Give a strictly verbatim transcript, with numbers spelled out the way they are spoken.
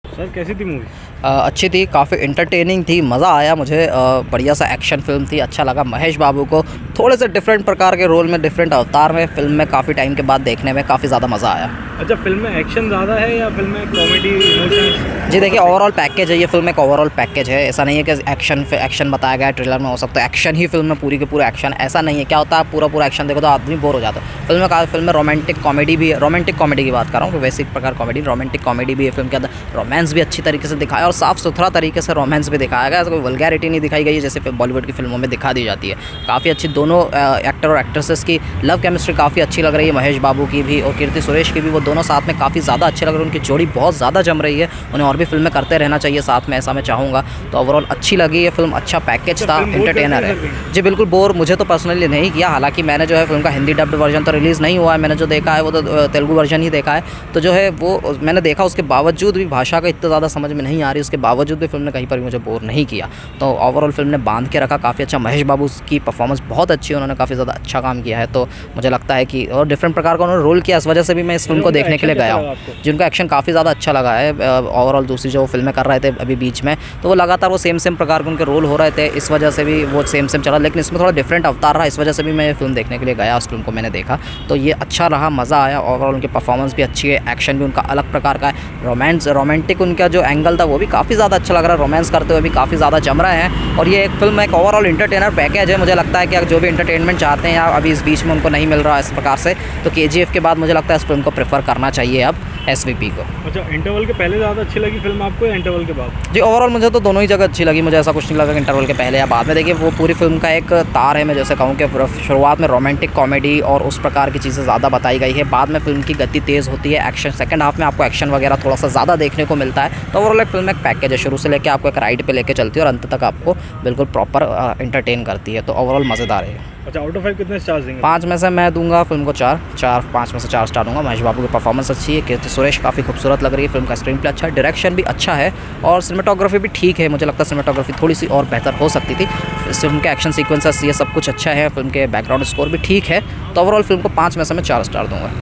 Sir कैसी थी movie? अच्छी थी, काफ़ी इंटरटेनिंग थी, मज़ा आया मुझे। आ, बढ़िया सा एक्शन फिल्म थी, अच्छा लगा। महेश बाबू को थोड़े से डिफरेंट प्रकार के रोल में, डिफरेंट अवतार में फिल्म में काफ़ी टाइम के बाद देखने में काफ़ी ज़्यादा मज़ा आया। अच्छा, फिल्म में एक्शन ज़्यादा है या फिल्म में कॉमेडी इमोशंस? जी देखिए, ओवरऑल पैकेज है ये फिल्म, एक ओवरऑल पैकेज है। ऐसा नहीं है कि एक्शन एक्शन बताया गया है ट्रेलर में, हो सकता है एक्शन ही फिल्म में पूरी के पूरा एक्शन, ऐसा नहीं है। क्या होता है, पूरा पूरा एक्शन देखो तो आदमी बोर हो जाता है। फिल्म में फिल्म में रोमांटिक कॉमेडी भी है, रोमांटिक कॉमेडी की बात कर रहा हूँ, वैसे एक प्रकार कॉमेडी, रोमांटिक कॉमेडी भी है। फिल्म के अंदर रोमांस भी अच्छी तरीके से दिखाया और साफ़ सुथरा तरीके से रोमांस भी दिखाया गया। कोई वल्गैरिटी नहीं दिखाई गई है जैसे बॉलीवुड की फिल्मों में दिखा दी जाती है। काफ़ी अच्छी दोनों एक्टर और एक्ट्रेसेस की लव केमिस्ट्री काफ़ी अच्छी लग रही है। महेश बाबू की भी और कीर्ति सुरेश की भी, वो दोनों साथ में काफ़ी ज़्यादा अच्छे लग रहे हैं। उनकी जोड़ी बहुत ज़्यादा जम रही है, उन्हें और भी फिल्में करते रहना चाहिए साथ में, ऐसा मैं चाहूँगा। तो ओवरऑल अच्छी लगी ये फिल्म, अच्छा पैकेज था, एंटरटेनर है। जी बिल्कुल, बोर मुझे तो पर्सनली नहीं किया। हालांकि मैंने जो है फिल्म का हिंदी डब्ड वर्जन तो रिलीज़ नहीं हुआ है, मैंने जो देखा है वो तो तेलुगु वर्जन ही देखा है। तो जो है वो मैंने देखा, उसके बावजूद भी भाषा का इतना ज़्यादा समझ में नहीं आ रही, उसके बावजूद भी फिल्म ने कहीं पर भी मुझे बोर नहीं किया। तो ओवरऑल फिल्म ने बांध के रखा, काफ़ी अच्छा। महेश बाबू की परफॉर्मेंस बहुत अच्छी है, उन्होंने काफ़ी ज़्यादा अच्छा काम किया है। तो मुझे लगता है कि और डिफरेंट प्रकार का उन्होंने रोल किया, इस वजह से भी मैं इस फिल्म को देखने के लिए गया हूँ। जिनका एक्शन काफ़ी ज़्यादा अच्छा लगा है। ओवरऑल दूसरी जो फिल्में कर रहे थे अभी बीच में, तो वो लगातार वो सेम सेम प्रकार के उनके रोल हो रहे थे, इस वजह से भी वो सेम सेम चला। लेकिन इसमें थोड़ा डिफरेंट अवतार रहा, इस वजह से भी मैं ये फिल्म देखने के लिए गया। उस फिल्म को मैंने देखा तो ये अच्छा रहा, मज़ा आया। ओवरऑल उनकी परफॉर्मेंस भी अच्छी है, एक्शन भी उनका अलग प्रकार का है, रोमांस रोमांटिक उनका जो एंगल था वो भी काफ़ी ज़्यादा अच्छा लग रहा है। रोमांस करते हुए भी काफ़ी ज़्यादा जम रहे हैं। और ये एक फिल्म एक ओवरऑल इंटरटेनर पैकेज है। मुझे लगता है कि जो भी इंटरटेनमेंट चाहते हैं या अभी इस बीच में उनको नहीं मिल रहा है इस प्रकार से, तो केजीएफ के बाद मुझे लगता है इस फिल्म को प्रेफर करना चाहिए अब एसवीपी को। अच्छा, इंटरवल के पहले ज़्यादा अच्छी लगी फिल्म आपको या इंटरवल के बाद? जी ओवरऑल मुझे तो दोनों ही जगह अच्छी लगी। मुझे ऐसा कुछ नहीं लगा कि इंटरवल के पहले या बाद में। देखिए वो पूरी फिल्म का एक तार है, मैं जैसे कहूँ कि शुरुआत में रोमांटिक कॉमेडी और उस प्रकार की चीज़ें ज़्यादा बताई गई है, बाद में फिल्म की गति तेज़ होती है, एक्शन सेकंड हाफ में आपको एक्शन वगैरह थोड़ा सा ज़्यादा देखने को मिलता है। तो ओवरऑल एक फिल्म एक पैकेज है, शुरू से लेकर आपको एक राइड पे लेके चलती है और अंत तक आपको बिल्कुल प्रॉपर एंटरटेन करती है। तो ओवरऑल मज़ेदार है। अच्छा, आउट ऑफ फाइव कितने स्टार्स देंगे? पाँच में से मैं दूंगा फिल्म को चार चार पाँच में से चार स्टार दूंगा। महेश बाबू की परफॉर्मेंस अच्छी है, कीर्ति सुरेश काफ़ी खूबसूरत लग रही है, फिल्म का स्क्रीन प्ले अच्छा है, डायरेक्शन भी अच्छा है और सिनेमाटोग्राफी भी ठीक है। मुझे लगता है सिनेमाटोग्राफी थोड़ी सी और बेहतर हो सकती थी। फिल्म के एक्शन सीक्वेंसेस ये सब कुछ अच्छा है, फिल्म के बैकग्राउंड स्कोर भी ठीक है। तो ओवरऑल फिल्म को पाँच में से मैं चार स्टार दूँगा।